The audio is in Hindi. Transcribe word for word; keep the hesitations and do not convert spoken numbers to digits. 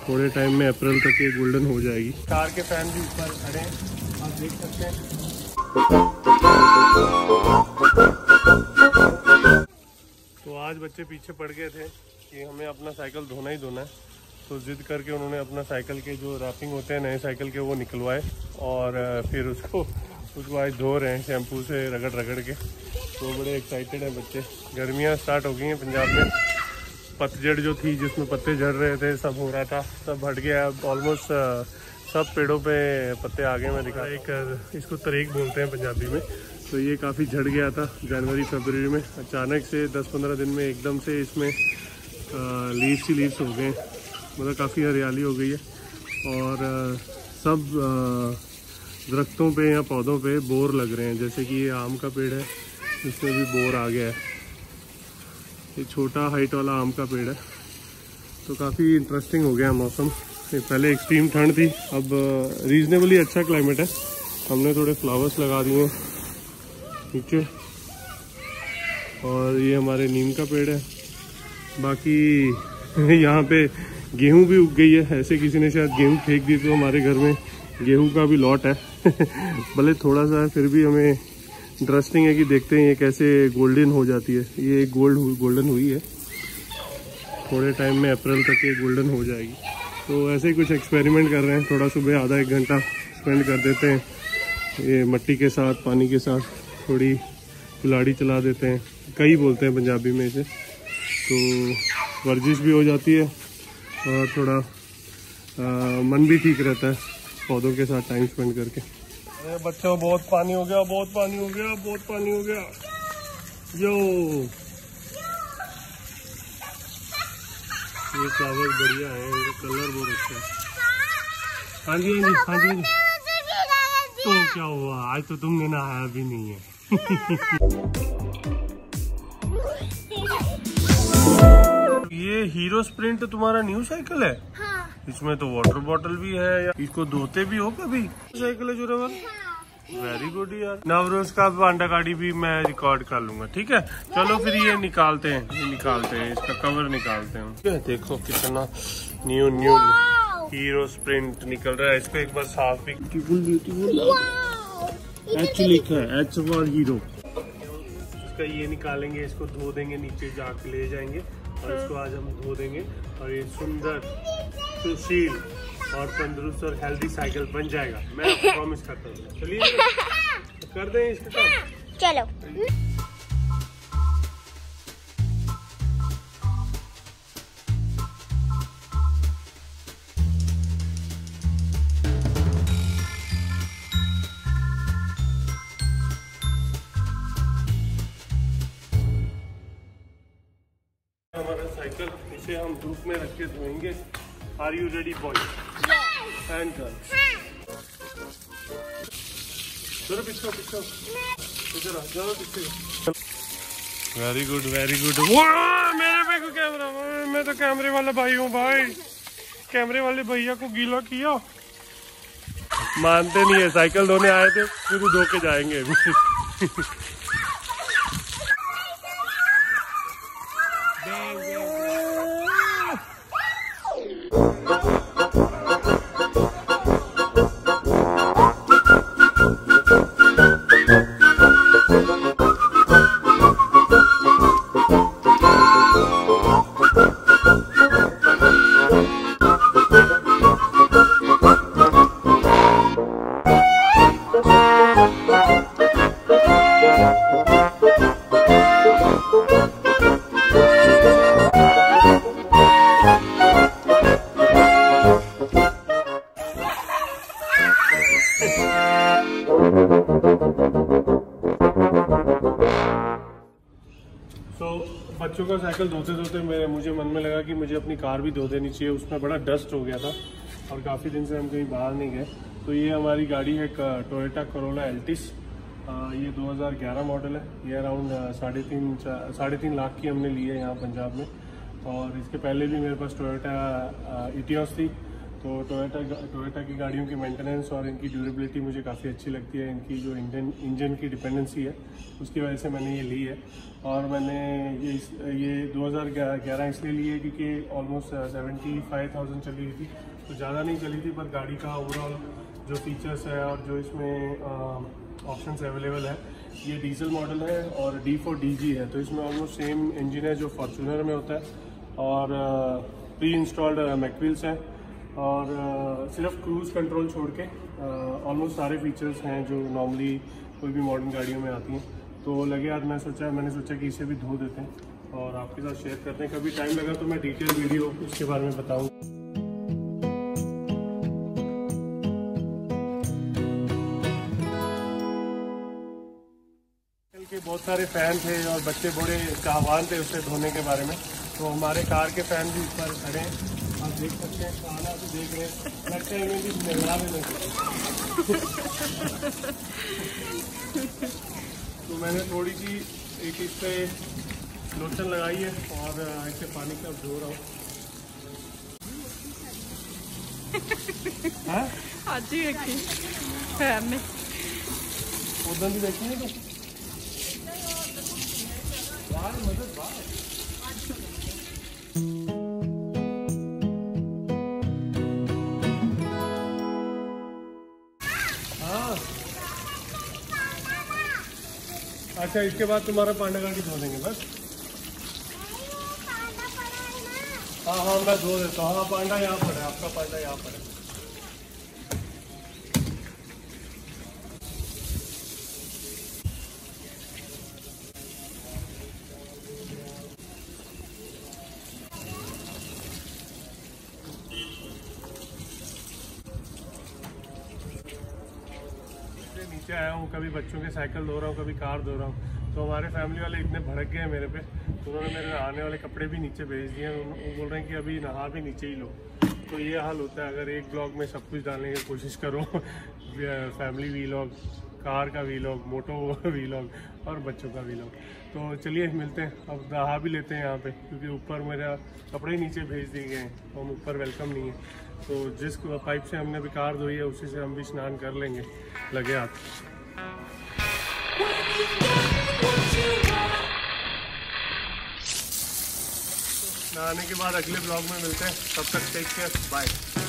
थोड़े टाइम में अप्रैल तक ये गोल्डन हो जाएगी। कार के फैन भी ऊपर खड़े हैं, आप देख सकते हैं। तो आज बच्चे पीछे पड़ गए थे कि हमें अपना साइकिल धोना ही धोना है, तो जिद करके उन्होंने अपना साइकिल के जो रैपिंग होते हैं नए साइकिल के वो निकलवाए और फिर उसको उसको आज धो रहे हैं शैम्पू से रगड़ रगड़ के। तो बड़े एक्साइटेड हैं बच्चे। गर्मियाँ स्टार्ट हो गई हैं पंजाब में। पतझड़ जो थी जिसमें पत्ते झड़ रहे थे, सब हो रहा था, सब हट गया। अब ऑलमोस्ट सब पेड़ों पे पत्ते आ गए। मैं दिखा एक इसको तरेक बोलते हैं पंजाबी में। तो ये काफ़ी झड़ गया था जनवरी फरवरी में। अचानक से दस पंद्रह दिन में एकदम से इसमें लीव्स ही लीव्स हो गए, मतलब काफ़ी हरियाली हो गई है। और आ, सब दरख्तों पे या पौधों पे बोर लग रहे हैं। जैसे कि ये आम का पेड़ है, इसमें भी बोर आ गया है। ये छोटा हाइट वाला आम का पेड़ है। तो काफ़ी इंटरेस्टिंग हो गया मौसम। पहले एक्सट्रीम ठंड थी, अब रीजनेबली अच्छा क्लाइमेट है। हमने थोड़े फ्लावर्स लगा दिए नीचे। और ये हमारे नीम का पेड़ है। बाकी यहाँ पे गेहूं भी उग गई है। ऐसे किसी ने शायद गेहूं फेंक दी, तो हमारे घर में गेहूं का भी लॉट है। भले थोड़ा सा है, फिर भी हमें इंटरेस्टिंग है कि देखते हैं ये कैसे गोल्डन हो जाती है। ये गोल्ड गोल्डन हुई है, थोड़े टाइम में अप्रैल तक ये गोल्डन हो जाएगी। तो ऐसे ही कुछ एक्सपेरिमेंट कर रहे हैं। थोड़ा सुबह आधा एक घंटा स्पेंड कर देते हैं ये मट्टी के साथ, पानी के साथ। थोड़ी कुल्हाड़ी चला देते हैं, कई बोलते हैं पंजाबी में इसे। तो वर्जिश भी हो जाती है और थोड़ा आ, मन भी ठीक रहता है पौधों के साथ टाइम स्पेंड करके। अरे बच्चों, बहुत पानी हो गया, बहुत पानी हो गया, बहुत पानी हो गया। यो ये फ्लावर्स बढ़िया है, इनका कलर बहुत अच्छा है। हाँ जी हाँ जी हाँ जी हाँ जी। तो क्या हुआ, आज तो तुमने नहाया भी नहीं है। ये हीरो स्प्रिंट तुम्हारा न्यू साइकिल है? हाँ। इसमें तो वाटर बॉटल भी है। या इसको धोते भी हो कभी? साइकिल है जो वेरी गुड यार। नवरोज का अंडा गाड़ी भी मैं रिकॉर्ड कर लूंगा, ठीक है। चलो फिर ये निकालते हैं, ये निकालते हैं, इसका कवर निकालते हैं। देखो कितना न्यू न्यू हीरो स्प्रिंट निकल रहा है। इसको एक बार साफ भी, ब्यूटीफुल ब्यूटीफुल एच लिखा है, एच फॉर हीरो। इसका ये निकालेंगे, इसको धो देंगे, नीचे जाके ले जाएंगे और इसको आज हम धो देंगे और ये सुंदर सुशील और तंदुरुस्त और हेल्दी साइकिल बन जाएगा। मैं आपको प्रॉमिस करता हूँ। चलिए कर दें इसका काम। चलो। हमारा साइकिल, इसे हम धूप में रख के धोएंगे। Are you ready boy and girls? चलो पिछो पिछो, इधर आ जाओ पीछे। Very good very good. मेरे पे को कैमरा, मैं तो कैमरे वाला भाई हूँ भाई। कैमरे वाले भैया को गीला किया। मानते नहीं है, साइकिल धोने आए थे, फिर धो के जाएंगे अभी। तो बच्चों का साइकिल धोते धोते मेरे मुझे मन में लगा कि मुझे अपनी कार भी धो देनी चाहिए। उसमें बड़ा डस्ट हो गया था और काफ़ी दिन से हम कहीं बाहर नहीं गए। तो ये हमारी गाड़ी है टोयोटा करोला एल्टिस। ये दो हज़ार ग्यारह मॉडल है। ये अराउंड साढ़े तीन साढ़े तीन लाख की हमने ली है यहाँ पंजाब में। और इसके पहले भी मेरे पास टोयोटा इटियोस थी, तो टोयोटा टोयोटा की गाड़ियों की मेंटेनेंस और इनकी ड्यूरेबिलिटी मुझे काफ़ी अच्छी लगती है। इनकी जो इंजन इंजन की डिपेंडेंसी है उसकी वजह से मैंने ये ली है। और मैंने ये ये दो हज़ार ग्यारह इसलिए ली है क्योंकि ऑलमोस्ट सेवेंटी फाइव थाउजेंड चली हुई थी, तो ज़्यादा नहीं चली थी, पर गाड़ी का ओवरऑल जो फीचर्स है और जो इसमें ऑप्शंस अवेलेबल है, ये डीजल मॉडल है और डी फॉर डी जी है, तो इसमें ऑलमोस्ट सेम इंजन है जो फॉर्चूनर में होता है और प्री इंस्टॉल्ड मैकव्हील्स हैं और uh, सिर्फ क्रूज़ कंट्रोल छोड़ के ऑलमोस्ट uh, सारे फीचर्स हैं जो नॉर्मली कोई भी मॉडर्न गाड़ियों में आती हैं। तो लगे आज मैं सोचा मैंने सोचा कि इसे भी धो देते हैं और आपके साथ शेयर करते हैं। कभी टाइम लगा तो मैं डिटेल वीडियो उसके बारे में बताऊँ। के बहुत सारे फ़ैन थे और बच्चे बड़े चाहवान थे उसे धोने के बारे में, तो हमारे कार के फ़ैन भी इस पर खड़े हैं, आप देख सकते हैं, खाना तो देख रहे हैं, लगता है इन्हें भी निगरा में लगे। तो मैंने थोड़ी सी एक इस पे लोशन लगाई है और ऐसे पानी का धो रहा हूँ। हाँ आज ही देखी फैन ने उधर भी देखी है तो बाहर मदद बाहर अच्छा, इसके बाद तुम्हारा पांडा गाड़ी धो देंगे बस। हाँ हाँ मैं धो देता हूँ। हाँ पांडा यहाँ पर है, आपका पांडा यहाँ पर है। नीचे आया हूँ, कभी बच्चों के साइकिल धो रहा हूँ, कभी कार धो रहा हूँ, तो हमारे फैमिली वाले इतने भड़क गए मेरे पे, तो उन्होंने मेरे नहाने वाले कपड़े भी नीचे भेज दिए। वो बोल रहे हैं कि अभी नहा भी नीचे ही लो। तो ये हाल होता है अगर एक ब्लॉग में सब कुछ डालने की कोशिश करो। फैमिली वीलॉग, कार का वीलॉग, मोटो वीलॉग और बच्चों का वीलॉग। तो चलिए मिलते हैं, अब नहा भी लेते हैं यहाँ पे, क्योंकि ऊपर मेरा कपड़े नीचे भेज दिए गए हैं, तो हम ऊपर वेलकम नहीं है। तो जिस पाइप से हमने भी कार धोई है उसी से हम भी स्नान कर लेंगे। लगे हाथ। नहाने के बाद अगले ब्लॉग में मिलते हैं, तब तक टेक केयर, बाय।